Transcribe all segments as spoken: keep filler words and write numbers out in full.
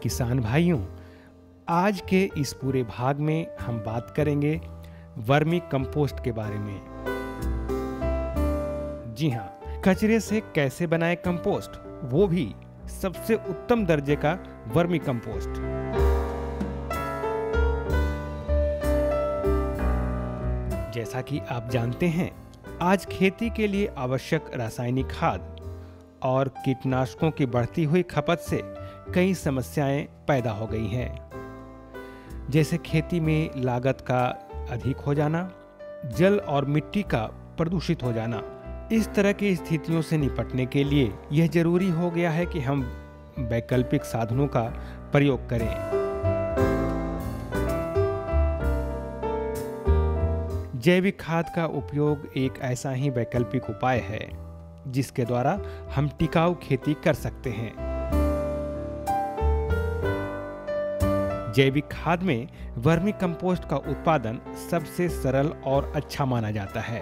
किसान भाइयों, आज के इस पूरे भाग में हम बात करेंगे वर्मी कंपोस्ट के बारे में। जी हाँ, कचरे से कैसे बनाएं कंपोस्ट, वो भी सबसे उत्तम दर्जे का वर्मी कंपोस्ट। जैसा कि आप जानते हैं, आज खेती के लिए आवश्यक रासायनिक खाद और कीटनाशकों की बढ़ती हुई खपत से कई समस्याएं पैदा हो गई हैं, जैसे खेती में लागत का अधिक हो जाना, जल और मिट्टी का प्रदूषित हो जाना। इस तरह की स्थितियों से निपटने के लिए यह जरूरी हो गया है कि हम वैकल्पिक साधनों का प्रयोग करें। जैविक खाद का उपयोग एक ऐसा ही वैकल्पिक उपाय है जिसके द्वारा हम टिकाऊ खेती कर सकते हैं। जैविक खाद में वर्मी कंपोस्ट का उत्पादन सबसे सरल और अच्छा माना जाता है।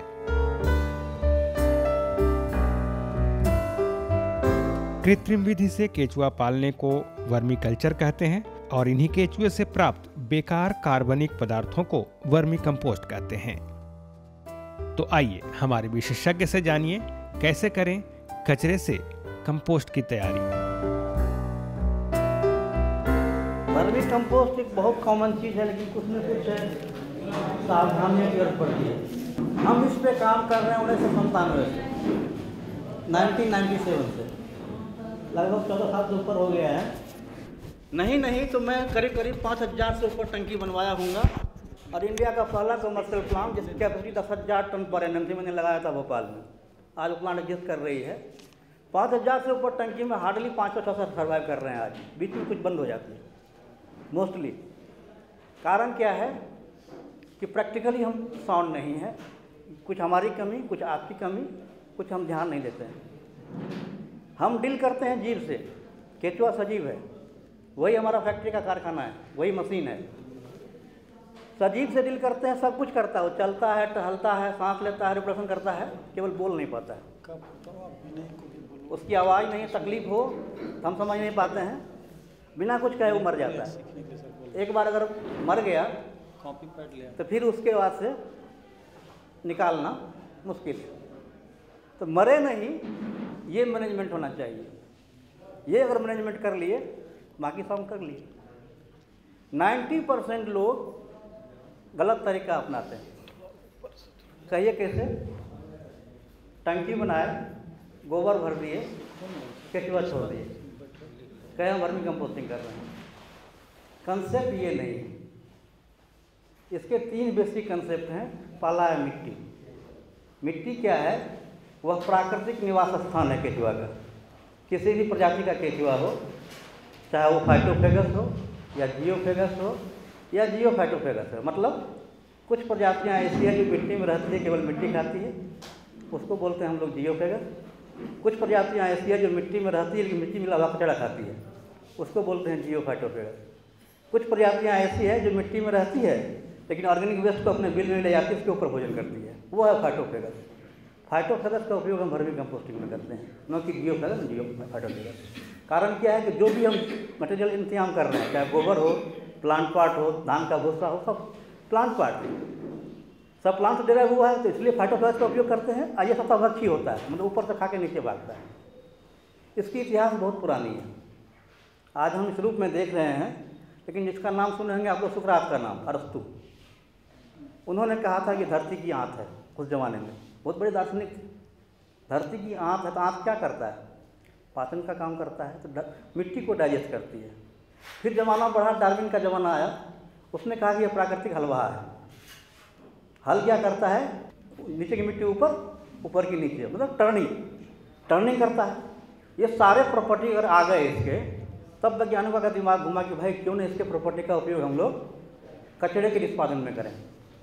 कृत्रिम विधि से केचुआ पालने को वर्मी कल्चर कहते हैं और इन्हीं केचुए से प्राप्त बेकार कार्बनिक पदार्थों को वर्मी कंपोस्ट कहते हैं। तो आइए हमारे विशेषज्ञ से जानिए कैसे करें कचरे से कंपोस्ट की तैयारी। वर्मी कंपोस्ट एक बहुत कॉमन चीज़ है, लेकिन कुछ न कुछ सावधानियों की जरूरत पड़ती है। हम इस पे काम कर रहे हैं उन्नीस सौ संतानवे से, नाइनटीन नाइन्टी सेवन से, लगभग चौदह साल से ऊपर हो गया है। नहीं नहीं तो मैं करीब करीब पाँच हज़ार से ऊपर टंकी बनवाया हूँगा, और इंडिया का पहला कमर्शियल प्लांट जिसकी कैपेसिटी दस हज़ार टन पर एनएम थी, मैंने लगाया था भोपाल में। आज वो प्लांट एग्जिस्ट कर रही है। पाँच हज़ार से ऊपर टंकी में हार्डली पाँच सौ छः सौ सर्वाइव कर रहे हैं। आज बीच में कुछ बंद हो जाती है मोस्टली। कारण क्या है कि प्रैक्टिकली हम साउंड नहीं है, कुछ हमारी कमी, कुछ आपकी कमी, कुछ हम ध्यान नहीं देते हैं। हम डील करते हैं जीव से। केचुआ सजीव है, वही हमारा फैक्ट्री का कारखाना है, वही मशीन है। सजीव से डील करते हैं, सब कुछ करता है, वो चलता है, टहलता है, सांस लेता है, रिप्रोडक्शन करता है, केवल बोल नहीं पाता है। उसकी आवाज़ नहीं, तकलीफ हो तो हम समझ नहीं पाते हैं, बिना कुछ कहे वो मर जाता है। एक बार अगर मर गया तो फिर उसके बाद से निकालना मुश्किल है। तो मरे नहीं, ये मैनेजमेंट होना चाहिए। ये अगर मैनेजमेंट कर लिए, बाकी सब कर लिए। नब्बे परसेंट लोग गलत तरीका अपनाते हैं। कहिए कैसे? टंकी बनाए, गोबर भर दिए, केचुआ छोड़ दिए, कहे हम वर्मी कंपोस्टिंग कर रहे हैं। कंसेप्ट ये नहीं है। इसके तीन बेसिक कंसेप्ट हैं। पहला है मिट्टी। मिट्टी क्या है? वह प्राकृतिक निवास स्थान है केचुआ का। किसी भी प्रजाति का केचुआ हो, चाहे वो फाइटोफेगस हो या जियोफेगस हो या जियोफाइटोफेगस है। मतलब कुछ प्रजातियां ऐसी हैं जो मिट्टी में रहती है, केवल मिट्टी खाती है, उसको बोलते हैं हम लोग जियोफेगस। कुछ प्रजातियां ऐसी हैं जो मिट्टी में रहती है लेकिन मिट्टी में लगा कचड़ा खाती है, उसको बोलते हैं जियोफाइटोफेगस। कुछ प्रजातियां ऐसी है जो मिट्टी में रहती है लेकिन ऑर्गेनिक वेस्ट को अपने बिल में ले जाती है, उसके ऊपर भोजन करती है, वो है फाइटोफेगस। फाइटोफेगस का उपयोग हम वर्मी कंपोस्टिंग में करते हैं, न कि जियोफेगस, जियो फाइटोफेगस। कारण क्या है कि जो भी हम मटेरियल इंतजाम कर रहे हैं, चाहे गोबर हो, प्लांट पार्ट हो, धान का भूसा हो, सब प्लांट पार्ट है, सब प्लांट से डेराइव हुआ है, तो इसलिए फाइटोफेगस का उपयोग करते हैं। और ये सतभक्षी होता है, मतलब ऊपर से खा के नीचे भागता है। इसकी इतिहास बहुत पुरानी है, आज हम इस रूप में देख रहे हैं। लेकिन जिसका नाम सुने होंगे आप लोग, सुकरात का नाम, अरस्तु। उन्होंने कहा था कि धरती की आंत है, उस जमाने में बहुत बड़े दार्शनिक थे। धरती की आंत है, तो आंत क्या करता है? पाचन का काम करता है, तो मिट्टी को डाइजेस्ट करती है। फिर जमाना बढ़ा, डार्विन का जमाना आया, उसने कहा कि यह प्राकृतिक हलवा है। हल क्या करता है? नीचे की मिट्टी ऊपर, ऊपर की नीचे, मतलब टर्निंग टर्निंग करता है। ये सारे प्रॉपर्टी अगर आ गए इसके, तब वैज्ञानिकों का दिमाग घुमा कि भाई क्यों नहीं इसके प्रॉपर्टी का उपयोग हम लोग कचरे के निष्पादन में करें।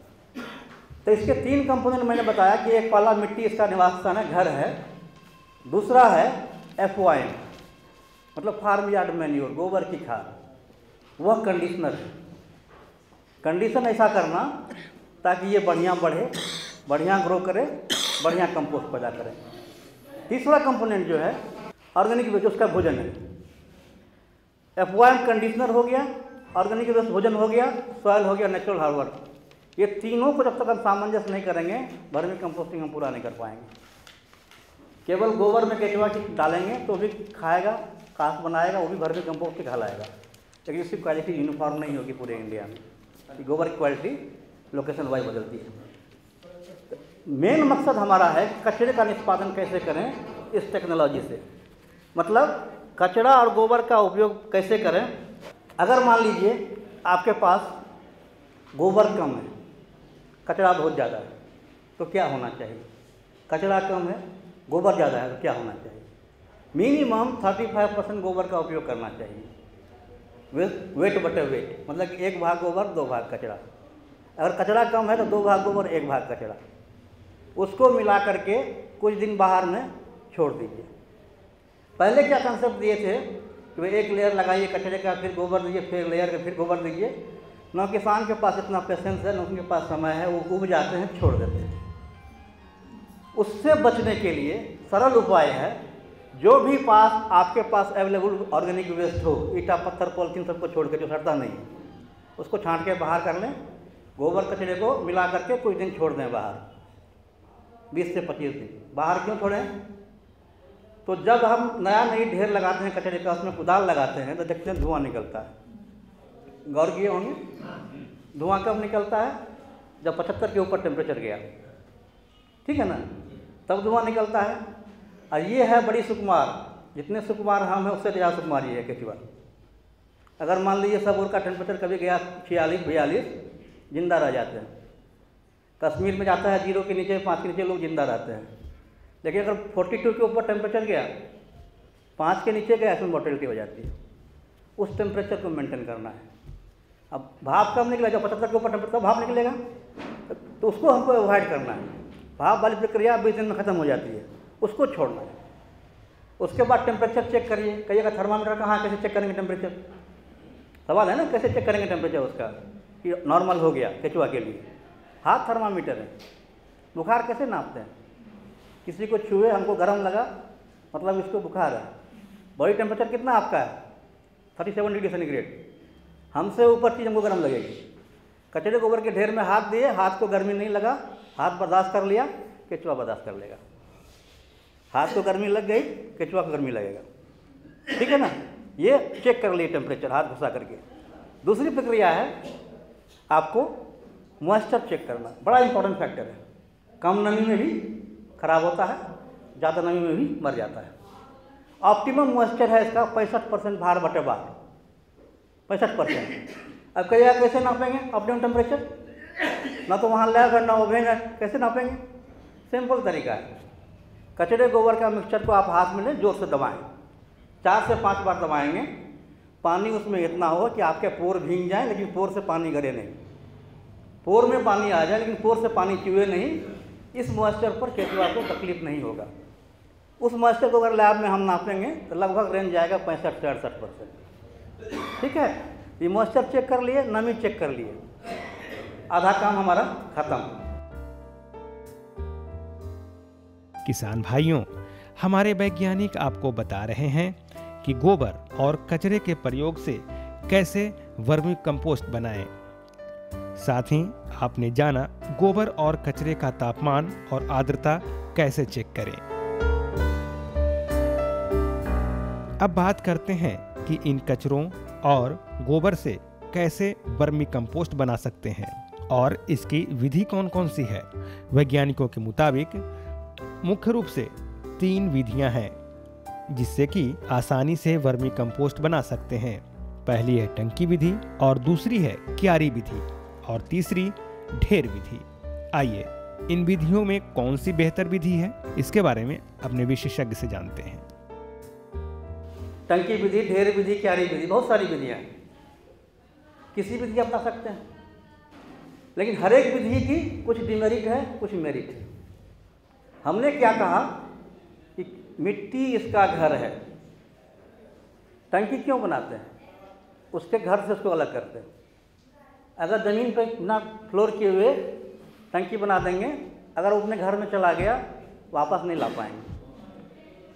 तो इसके तीन कंपोनेंट मैंने बताया कि एक पहला मिट्टी, इसका निवास स्थान है, घर है। दूसरा है एफ ओ आई, मतलब फार्म यार्ड मैन्योर, गोबर की खाद, वह कंडीशनर है। कंडीशन ऐसा करना ताकि ये बढ़िया बढ़े, बढ़िया ग्रो करे, बढ़िया कंपोस्ट पैदा करे। तीसरा कंपोनेंट जो है ऑर्गेनिक वेस्ट, उसका भोजन है। एफवाइम कंडीशनर हो गया, ऑर्गेनिक वेस्ट भोजन हो गया, सॉयल हो गया, नेचुरल हार्डवर्क, ये तीनों को जब तक हम सामंजस्य नहीं करेंगे वर्मी कंपोस्टिंग हम पूरा नहीं कर पाएंगे। केवल गोबर में केचुआ की डालेंगे तो भी खाएगा, कास्ट बनाएगा, वो भी वर्मी कंपोस्ट ही कहलाएगा, लेकिन इसकी क्वालिटी यूनिफॉर्म नहीं होगी पूरे इंडिया में। गोबर की क्वालिटी लोकेशन वाइज बदलती है। मेन मकसद हमारा है कचरे का निष्पादन कैसे करें इस टेक्नोलॉजी से, मतलब कचरा और गोबर का उपयोग कैसे करें। अगर मान लीजिए आपके पास गोबर कम है, कचरा बहुत ज़्यादा है, तो क्या होना चाहिए? कचरा कम है, गोबर ज़्यादा है, तो क्या होना चाहिए? मिनिमम पैंतीस परसेंट गोबर का उपयोग करना चाहिए। वेट बटे वेट, मतलब कि एक भाग गोबर दो भाग कचरा। अगर कचरा कम है तो दो भाग गोबर एक भाग कचरा, उसको मिला करके कुछ दिन बाहर में छोड़ दीजिए। पहले क्या कंसेप्ट दिए थे कि भाई एक लेयर लगाइए कचरे का, फिर गोबर दीजिए, फिर लेयर का, फिर गोबर दीजिए। न किसान के पास इतना पेशेंस है, न उनके पास समय है, वो उब जाते हैं, छोड़ देते हैं। उससे बचने के लिए सरल उपाय है, जो भी पास आपके पास अवेलेबल ऑर्गेनिक वेस्ट हो, ईटा पत्थर पॉलिथीन सबको छोड़ के, जो सड़ता नहीं है, उसको छांट के बाहर कर लें। गोबर कचरे को मिला करके कुछ दिन छोड़ दें बाहर, बीस से पच्चीस दिन। बाहर क्यों छोड़ें? तो जब हम नया नई ढेर लगाते हैं कचरे का, उसमें कुदाल लगाते हैं तो देखते हैं धुआं निकलता है। गौर किए होंगे, धुआं कब निकलता है? जब पचहत्तर के ऊपर टेम्परेचर गया, ठीक है ना, तब धुआं निकलता है। और ये है बड़ी सुकुमार, जितने सुकुमार हम हैं उससे ज़्यादा सुकुमार ये है केचुआ। अगर मान लीजिए सब और का टेम्परेचर कभी गया छियालीस बयालीस, जिंदा रह जाते हैं। कश्मीर में जाता है जीरो के नीचे, पाँच के नीचे लोग जिंदा रहते हैं। लेकिन अगर बयालीस के ऊपर टेम्परेचर गया, पाँच के नीचे गया, इसमें मोर्टेलिटी हो जाती है। उस टेम्परेचर को मेंटेन करना है। अब भाप कम निकला, जब पचहत्तर के ऊपर टेम्परेचर भाप निकलेगा, तो उसको हमको अवॉइड करना है। भाप वाली प्रक्रिया बीस दिन में ख़त्म हो जाती है, उसको छोड़ना है। उसके बाद टेम्परेचर चेक करिए। कहिएगा थर्मामीटर कहाँ, कैसे चेक करेंगे टेम्परेचर? सवाल है ना, कैसे चेक करेंगे टेम्परेचर उसका कि नॉर्मल हो गया केचुआ के लिए? हाथ थर्मामीटर है। बुखार कैसे नापते हैं? किसी को छुए, हमको गर्म लगा, मतलब इसको बुखार है। बॉडी टेम्परेचर कितना आपका है? सैंतीस डिग्री सेंटीग्रेड। हमसे ऊपर चीज़ हमको गर्म लगेगी। कचरे गोबर के ढेर में हाथ दिए, हाथ को गर्मी नहीं लगा, हाथ बर्दाश्त कर लिया, केचुआ बर्दाश्त कर लेगा। हाथ को गर्मी लग गई, केचुआ को गर्मी लगेगा, ठीक है ना। ये चेक कर लिए टेम्परेचर हाथ घुसा करके। दूसरी प्रक्रिया है आपको मॉइस्चर चेक करना, बड़ा इंपॉर्टेंट फैक्टर है। कम नमी में भी खराब होता है, ज़्यादा नमी में भी मर जाता है। ऑप्टिमम मॉइस्चर है इसका पैंसठ परसेंट भार बटे बार, पैंसठ परसेंट। अब कहिएगा कैसे नापेंगे ऑप्टिमम टेम्परेचर? ना तो वहाँ लैब है ना ओवेन है, कैसे नापेंगे? सिंपल तरीका है, कचरे गोबर का मिक्सचर को आप हाथ में लें, जोर से दबाएं, चार से पाँच बार दबाएंगे। पानी उसमें इतना हो कि आपके पोर भीग जाए, लेकिन पोर से पानी गिरे नहीं। पोर में पानी आ जाए लेकिन पोर से पानी चुए नहीं। इस मॉइस्चर पर केचुआ को तकलीफ नहीं होगा। उस मॉइस्चर को अगर लैब में हम नापेंगे तो लगभग रेंज जाएगा पैंसठ से अड़सठ परसेंट, ठीक है। ये मॉइस्चर चेक कर लिए, नमी चेक कर लिए, आधा काम हमारा खत्म। किसान भाइयों, हमारे वैज्ञानिक आपको बता रहे हैं कि गोबर और कचरे के प्रयोग से कैसे वर्मी कंपोस्ट बनाएं। साथ ही आपने जाना गोबर और कचरे का तापमान और आर्द्रता कैसे चेक करें। अब बात करते हैं कि इन कचरों और गोबर से कैसे वर्मी कंपोस्ट बना सकते हैं और इसकी विधि कौन कौन सी है। वैज्ञानिकों के मुताबिक मुख्य रूप से तीन विधियां हैं जिससे कि आसानी से वर्मी कंपोस्ट बना सकते हैं। पहली है टंकी विधि और दूसरी है क्यारी विधि और तीसरी ढेर विधि। आइए इन विधियों में कौन सी बेहतर विधि है, इसके बारे में अपने विशेषज्ञ से जानते हैं। टंकी विधि, ढेर विधि, क्यारी विधि, बहुत सारी विधियाँ हैं। किसी विधि अपना सकते हैं, लेकिन हर एक विधि की कुछ डिमेरिट है, कुछ मेरिट है। हमने क्या कहा कि मिट्टी इसका घर है। टंकी क्यों बनाते हैं? उसके घर से उसको अलग करते हैं। अगर ज़मीन पर ना फ्लोर किए हुए टंकी बना देंगे, अगर वो अपने घर में चला गया वापस नहीं ला पाएंगे।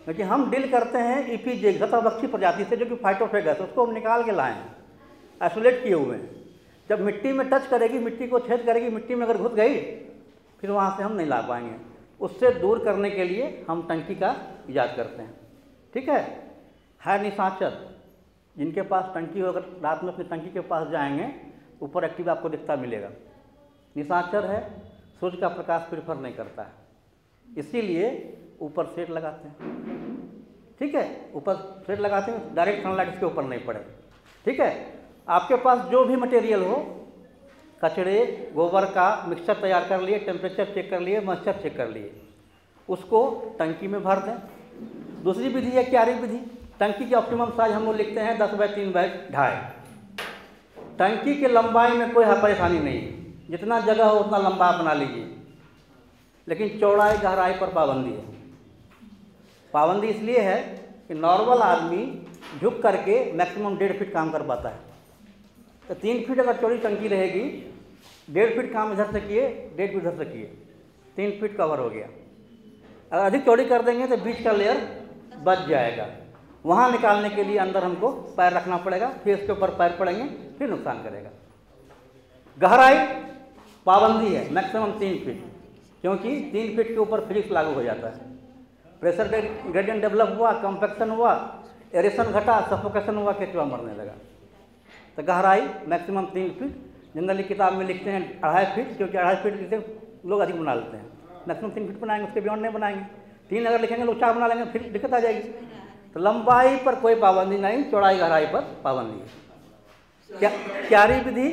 क्योंकि हम डील करते हैं ईपीजे घतावक्षी प्रजाति से, जो कि फाइटोफेगस, उसको हम निकाल के लाए हैं, आइसोलेट किए हुए हैं। जब मिट्टी में टच करेगी, मिट्टी को छेद करेगी, मिट्टी में अगर घुस गई फिर वहाँ से हम नहीं ला पाएंगे। उससे दूर करने के लिए हम टंकी का इजाद करते हैं। ठीक है, है निशाचर, जिनके पास टंकी हो, अगर रात में अपनी टंकी के पास जाएंगे ऊपर एक्टिव आपको दिखता मिलेगा। निशाचर है, सूर्य का प्रकाश प्रेफर नहीं करता है, इसीलिए ऊपर शेड लगाते हैं। ठीक है, ऊपर शेड लगाते हैं, डायरेक्ट सनलाइट इसके ऊपर नहीं पड़े। ठीक है, आपके पास जो भी मटेरियल हो, कचड़े गोबर का मिक्सचर तैयार कर लिए, टेम्परेचर चेक कर लिए, मॉइस्चर चेक कर लिए, उसको टंकी में भर दें। दूसरी विधि है क्यारी विधि। टंकी की ऑप्टिमम साइज हम लोग लिखते हैं दस बाई तीन बाई ढाई। टंकी की लंबाई में कोई परेशानी नहीं है, जितना जगह हो उतना लंबा बना लीजिए, लेकिन चौड़ाई गहराई पर पाबंदी है। पाबंदी इसलिए है कि नॉर्मल आदमी झुक करके मैक्सिमम डेढ़ फीट काम कर पाता है। तो तीन फीट अगर चौड़ी टंकी रहेगी, डेढ़ फीट काम इधर से किए, डेढ़ फीट इधर से किए, तीन फीट कवर हो गया। अगर अधिक चौड़ी कर देंगे तो बीच का लेयर बच जाएगा। वहाँ निकालने के लिए अंदर हमको पैर रखना पड़ेगा, फिर इसके ऊपर पैर पड़ेंगे, फिर नुकसान करेगा। गहराई पाबंदी है मैक्सिमम तीन फीट, क्योंकि तीन फीट के ऊपर फिजिक्स लागू हो जाता है। प्रेशर ग्रेडियंट डेवलप हुआ, कंपैक्शन हुआ, एरेशन घटा, सफोकेशन हुआ, केचुआ मरने लगा। तो गहराई मैक्सिमम तीन फीट। जनरली किताब में लिखते हैं अढ़ाई फीट, क्योंकि अढ़ाई फीट लिखते लोग अधिक बना लेते हैं। मैक्सिमम तीन फीट बनाएंगे, उसके बियॉन्ड नहीं बनाएंगे। तीन अगर लिखेंगे लोग चार बना लेंगे, फिर दिक्कत आ जाएगी। तो लंबाई पर कोई पाबंदी नहीं, चौड़ाई गहराई पर पाबंदी है। क्या क्यारी विधि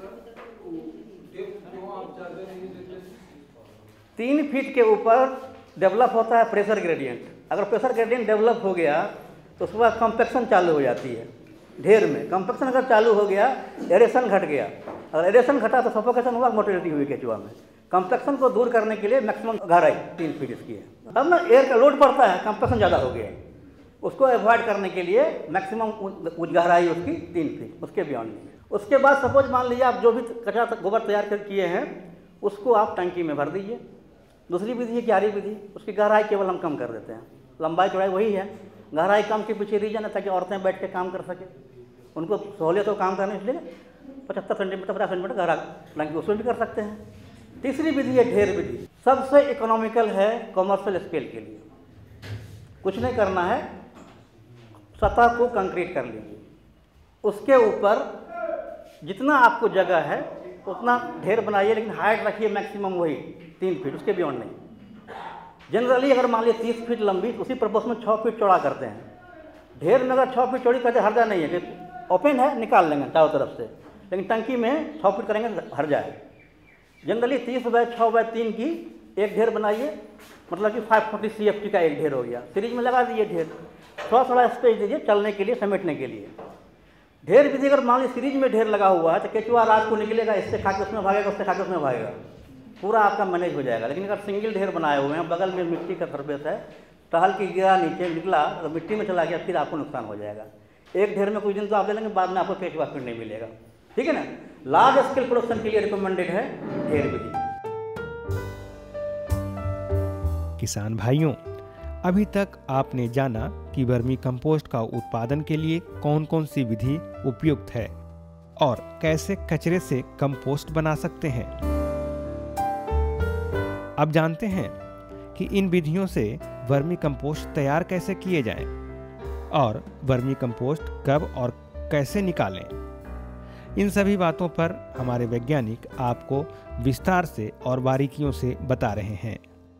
तीन फीट के ऊपर डेवलप होता है प्रेशर ग्रेडियंट। अगर प्रेशर ग्रेडियंट डेवलप हो गया तो उसके बाद कंपैक्शन चालू हो जाती है ढेर में। कंपैक्शन अगर चालू हो गया, एरेशन घट गया, अगर एरेशन घटा तो सफोकेशन हुआ, मोटिलिटी हुई केचुआ में। कंपैक्शन को दूर करने के लिए मैक्सिमम गहराई तीन फीट इसकी है। अब ना एयर का लोड पड़ता है, कंपैक्शन ज़्यादा हो गया, उसको अवॉइड करने के लिए मैक्सिमम उच्च गहराई उसकी तीन फीट, उसके बियॉन्ड नहीं। उसके बाद सपोज मान लीजिए आप जो भी कचरा गोबर तैयार कर किए हैं उसको आप टंकी में भर दीजिए। दूसरी विधि है क्यारी विधि, उसकी गहराई केवल हम कम कर देते हैं, लंबाई चौड़ाई वही है। गहराई कम के पीछे रीजन है ताकि औरतें बैठ के काम कर सकें, उनको सहूलियत हो काम करने, इसलिए पचहत्तर सेंटीमीटर पचास सेंटीमीटर गहरा टंकी उसमें भी कर सकते हैं। तीसरी विधि है ढेर विधि, सबसे इकोनॉमिकल है कॉमर्शियल स्केल के लिए। कुछ नहीं करना है, सतह को कंक्रीट कर लीजिए, उसके ऊपर जितना आपको जगह है उतना ढेर बनाइए, लेकिन हाइट रखिए मैक्सिमम वही तीन फीट, उसके बियॉन्ड नहीं। जनरली अगर मान लीजिए तीस फीट लंबी, उसी पर्पस में छः फीट चौड़ा करते हैं। ढेर में अगर छः फीट चौड़ी करते हर्जा नहीं है कि ओपन है निकाल लेंगे चारों तरफ से, लेकिन टंकी में छः फीट करेंगे हर जाए। जनरली तीस बाय छः बाय तीन की एक ढेर बनाइए, मतलब कि five forty C F T का एक ढेर हो गया। सीरीज में लगा दीजिए ढेर, थोड़ा थोड़ा स्पेस दीजिए चलने के लिए, समेटने के लिए। ढेर विधि अगर मान लीजिए सीरीज में ढेर लगा हुआ है तो केचुआ रात को निकलेगा, इससे खा के उसमें भागेगा, उससे खा के उसमें भागेगा, पूरा आपका मैनेज हो जाएगा। लेकिन अगर सिंगल ढेर बनाए हुए हैं, बगल में मिट्टी का सरफेस है, टहल के गिरा नीचे निकला तो मिट्टी में चला गया, फिर आपको नुकसान हो जाएगा। एक ढेर में कुछ दिन तो आप ले लेंगे, बाद में आपको केचुआ फिर नहीं मिलेगा। ठीक है ना। लार्ज स्केल प्रोडक्शन के लिए रिकमेंडेड है ढेर विधि। किसान भाइयों, अभी तक आपने जाना कि वर्मी कंपोस्ट का उत्पादन के लिए कौन कौन सी विधि उपयुक्त है और कैसे कचरे से कंपोस्ट बना सकते हैं। अब जानते हैं कि इन विधियों से वर्मी कंपोस्ट तैयार कैसे किए जाएं और वर्मी कंपोस्ट कब और कैसे निकालें। इन सभी बातों पर हमारे वैज्ञानिक आपको विस्तार से और बारीकियों से बता रहे हैं।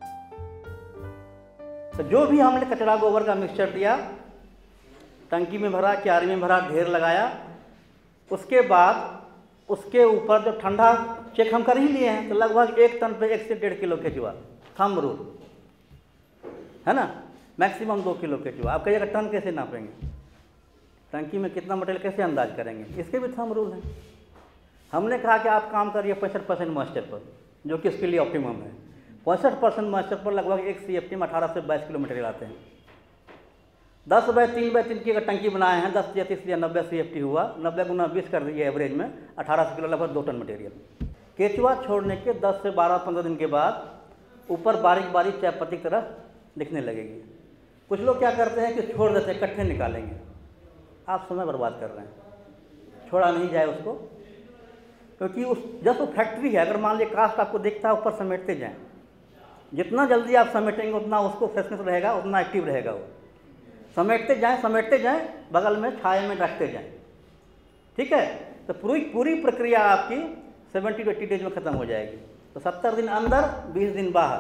तो जो भी हमने कचरा गोबर का मिक्सचर दिया, टंकी में भरा, क्यारी में भरा, ढेर लगाया, उसके बाद उसके ऊपर जो ठंडा चेक हम कर ही लिए हैं, तो लगभग एक टन पे एक से डेढ़ किलो केचुआ, थंब रूल है ना, मैक्सिमम दो किलो केचुआ। आप कहिएगा टन कैसे नापेंगे, टंकी में कितना मटेरियल कैसे अंदाज करेंगे, इसके भी थंब रूल हैं। हमने कहा कि आप काम करिए पैंसठ परसेंट मॉइस्चर पर, जो कि इसके लिए ऑप्टिमम है। पैंसठ परसेंट मॉइस्चर पर लगभग एक सी एफ टी में अठारह से बाईस किलो मटेरियल आते हैं। दस बाय तीन बाय तीन की अगर टंकी बनाए हैं, दस या तीस या नब्बे सी एफ टी हुआ, नब्बे गुना बीस कर दीजिए एवरेज में, अठारह किलो लगभग दो टन मटेरियल। केचुआ छोड़ने के दस से बारह पंद्रह दिन के बाद ऊपर बारीक बारीक चाय पत्ती की तरह दिखने लगेगी। कुछ लोग क्या करते हैं कि छोड़ देते हैं, इकट्ठे निकालेंगे। आप समय बर्बाद कर रहे हैं, छोड़ा नहीं जाए उसको, क्योंकि उस जब वो फैक्ट्री है, अगर मान लीजिए कास्ट आपको दिखता है, ऊपर समेटते जाएं, जितना जल्दी आप समेटेंगे उतना उसको फ्रेशनेस रहेगा, उतना एक्टिव रहेगा वो। समेटते जाएं समेटते जाएं बगल में छाए में रखते जाएं, ठीक है। तो पूरी पूरी प्रक्रिया आपकी सेवेंटी टू एट्टी डेज में ख़त्म हो जाएगी। तो सत्तर दिन अंदर, बीस दिन बाहर,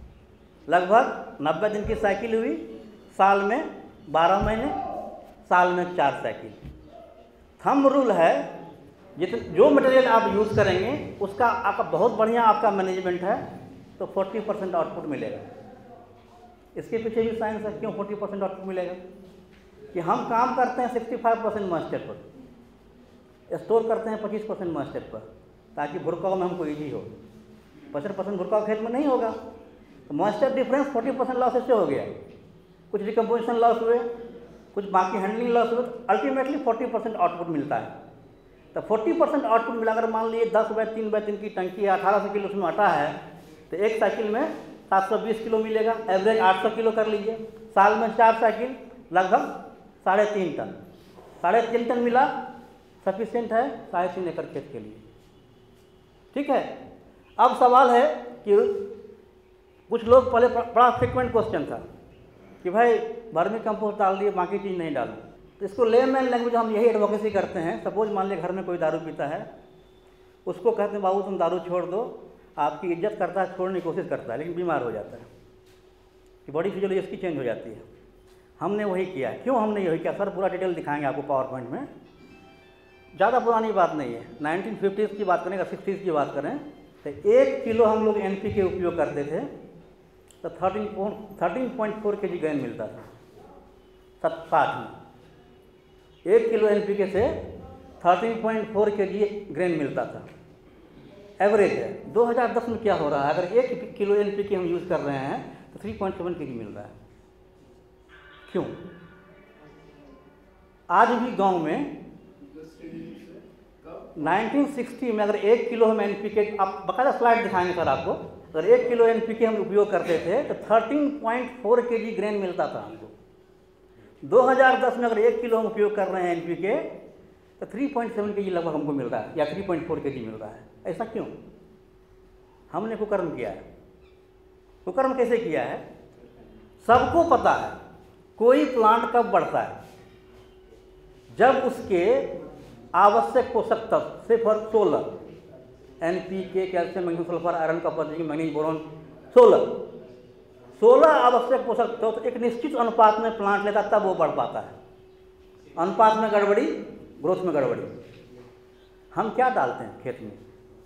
लगभग नब्बे दिन की साइकिल हुई, साल में बारह महीने, साल में चार साइकिल। थंब रूल है, जितने जो मटेरियल आप यूज़ करेंगे उसका आपका बहुत बढ़िया आपका मैनेजमेंट है तो चालीस परसेंट आउटपुट मिलेगा। इसके पीछे भी साइंस है, क्यों चालीस परसेंट आउटपुट मिलेगा? कि हम काम करते हैं पैंसठ परसेंट मॉइस्चर पर, स्टोर करते हैं पच्चीस परसेंट मॉइस्चर पर, ताकि भुरकाव में हमको ईजी हो। पचहत्तर परसेंट भुरकाव खेत में नहीं होगा, तो मॉइस्चर डिफरेंस चालीस परसेंट लॉस इससे हो गया। कुछ डिकम्पोजिशन लॉस हुए, कुछ बाकी हैंडलिंग लॉस हुए, अल्टीमेटली चालीस परसेंट आउटपुट मिलता है। तो चालीस परसेंट आउटपुट मिला, अगर मान लीजिए दस बाय तीन बाय तीन की टंकी है, अठारह सौ किलो उसमें आटा है, तो एक साइकिल में सात सौ बीस किलो मिलेगा, एवरेज आठ सौ किलो कर लीजिए। साल में चार साइकिल, लगभग साढ़े तीन टन साढ़े तीन टन मिला, सफिशिएंट है साढ़े तीन एकड़ खेत के लिए, ठीक है। अब सवाल है कि कुछ लोग पहले बड़ा फ्रिक्वेंट क्वेश्चन था कि भाई वर्मी कंपोस्ट डाल दिए, बाकी चीज़ नहीं डालूं। तो इसको लेमैन लैंग्वेज हम यही एडवोकेसी करते हैं। सपोज मान लिया घर में कोई दारू पीता है, उसको कहते हैं बाबू तुम दारू छोड़ दो, आपकी इज्जत करता है, छोड़ने की कोशिश करता है, लेकिन बीमार हो जाता है, कि बॉडी फिजियोलॉजी इसकी चेंज हो जाती है। हमने वही किया। क्यों हमने यही किया सर? पूरा डिटेल दिखाएंगे आपको पावर पॉइंट में। ज़्यादा पुरानी बात नहीं है, नाइनटीन फिफ्टीज़ की बात करें या सिक्सटीज़ की बात करें, तो एक किलो हम लोग एन पी के उपयोग करते थे तो थर्टीन थर्टीन पॉइंट फोर के जी ग्रेन मिलता था सब साठ में। एक किलो एन पी के से थर्टीन पॉइंट फोर के जी ग्रेन मिलता था, एवरेज है। दो हज़ार दस में क्या हो रहा है? अगर एक किलो एन पी के हम यूज़ कर रहे हैं तो थ्री पॉइंट सेवन के जी मिल रहा है। क्यों? आज भी गांव में नाइनटीन सिक्सटी में अगर एक किलो हम एन पी के, आप बकायदा स्लाइड दिखाएंगे सर आपको, अगर एक किलो एन पी के हम उपयोग करते थे तो थर्टीन पॉइंट फोर के जी ग्रेन मिलता था हमको। दो हज़ार दस में अगर एक किलो हम उपयोग कर रहे हैं एन पी के तो थ्री पॉइंट सेवन के जी लगभग हमको मिल रहा है, या थ्री पॉइंट फोर के जी मिल रहा है। ऐसा क्यों? हमने कुकर्म किया है। कुकर्म कैसे किया है? सबको पता है कोई प्लांट कब बढ़ता है, जब उसके आवश्यक पोषक तत्व सिर्फ और सोलह N P K, calcium, magnesium, sulphur, iron, copper, zinc, manganese, boron, सोलह सोलह आवश्यक पोषक तत्व तो एक निश्चित अनुपात में प्लांट लेता, तब वो बढ़ पाता है। अनुपात में गड़बड़ी, ग्रोथ में गड़बड़ी। हम क्या डालते हैं खेत में?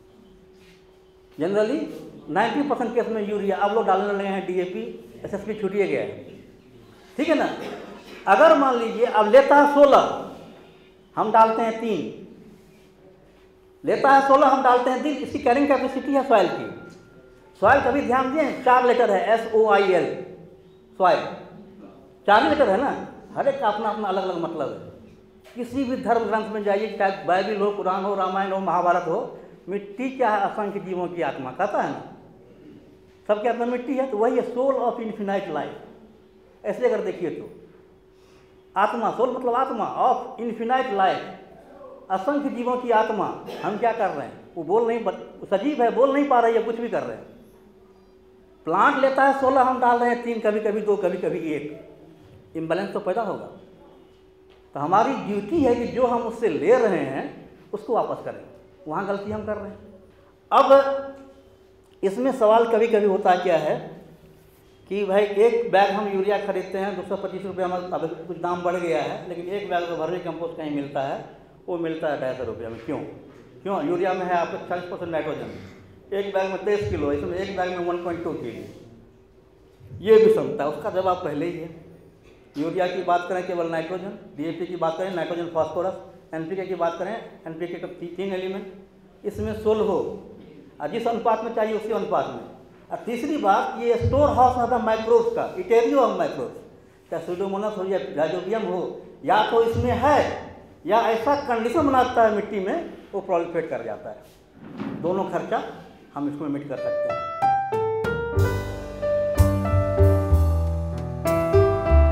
जनरली नब्बे परसेंट केस में यूरिया, अब लोग डालने लगे हैं D A P, S S P छूटिए गया है, ठीक है ना। अगर मान लीजिए अब लेता है सोलह, हम डालते हैं तीन, लेता है सोलह, हम डालते हैं तीन, इसकी कैरिंग कैपेसिटी है सॉइल की। सॉइल कभी ध्यान दिए, चार लीटर है, S O I L, soil चार लीटर है ना। हर एक का अपना अपना अलग अलग मतलब है। किसी भी धर्म ग्रंथ में जाइए, चाहे बाइबिल हो, कुरान हो, रामायण हो, महाभारत हो, मिट्टी क्या है? असंख्य जीवों की आत्मा, कहता है ना। सबके आत्मा मिट्टी है, तो वही है सोल ऑफ इन्फिनाइट लाइफ। ऐसे अगर देखिए तो आत्मा, सोल मतलब आत्मा, ऑफ इन्फिनाइट लाइफ, असंख्य जीवों की आत्मा। हम क्या कर रहे हैं? वो बोल नहीं, सजीव है, बोल नहीं पा रही है, कुछ भी कर रहे हैं। प्लांट लेता है सोलह, हम डाल रहे हैं तीन, कभी कभी दो, कभी कभी एक। इम्बैलेंस तो पैदा होगा। तो हमारी ड्यूटी है कि जो हम उससे ले रहे हैं उसको वापस करें। वहाँ गलती हम कर रहे हैं। अब इसमें सवाल कभी कभी होता क्या है कि भाई एक बैग हम यूरिया खरीदते हैं दो सौ पच्चीस रुपये, में अब कुछ दाम बढ़ गया है, लेकिन एक बैग जो वर्मी कंपोस्ट कहीं मिलता है वो मिलता है ढाई सौ रुपये में। क्यों? क्यों? यूरिया में है आपको चालीस परसेंट नाइट्रोजन, एक बैग में तेईस किलो, इसमें एक बैग में वन पॉइंट टू के जी। ये भी समझता है, उसका जवाब पहले ही है। यूरिया की बात करें केवल नाइट्रोजन, डी ए पी की बात करें नाइट्रोजन, फास्फोरस, एन पी के की बात करें एन पी के का तीन एलिमेंट, इसमें सोलह हो, और जिस अनुपात में चाहिए उसी अनुपात में। और तीसरी बात, ये स्टोर हाउस है माइक्रोब्स का, इटेरियो ऑफ माइक्रोब्स, चाहे सुडोमोनास हो या राइजोबियम हो, या तो इसमें है या ऐसा कंडीशन बनाता है मिट्टी में वो प्रोलिफरेट कर जाता है। दोनों खर्चा हम इसको मिट कर सकते हैं।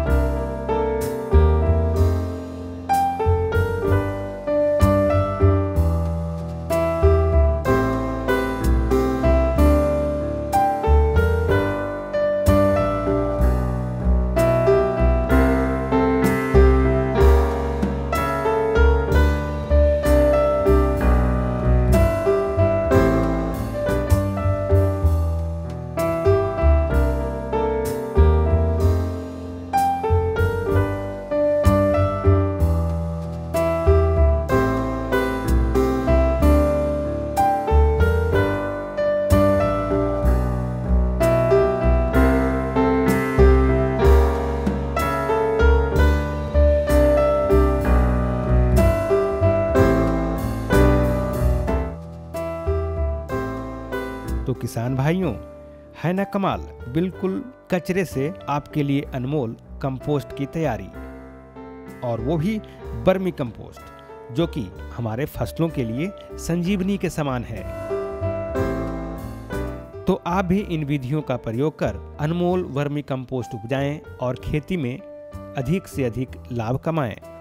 किसान भाइयों, है ना कमाल, बिल्कुल कचरे से आपके लिए अनमोल कंपोस्ट की तैयारी, और वो भी वर्मी कंपोस्ट, जो कि हमारे फसलों के लिए संजीवनी के समान है। तो आप भी इन विधियों का प्रयोग कर अनमोल वर्मी कंपोस्ट उपजाएं और खेती में अधिक से अधिक लाभ कमाएं।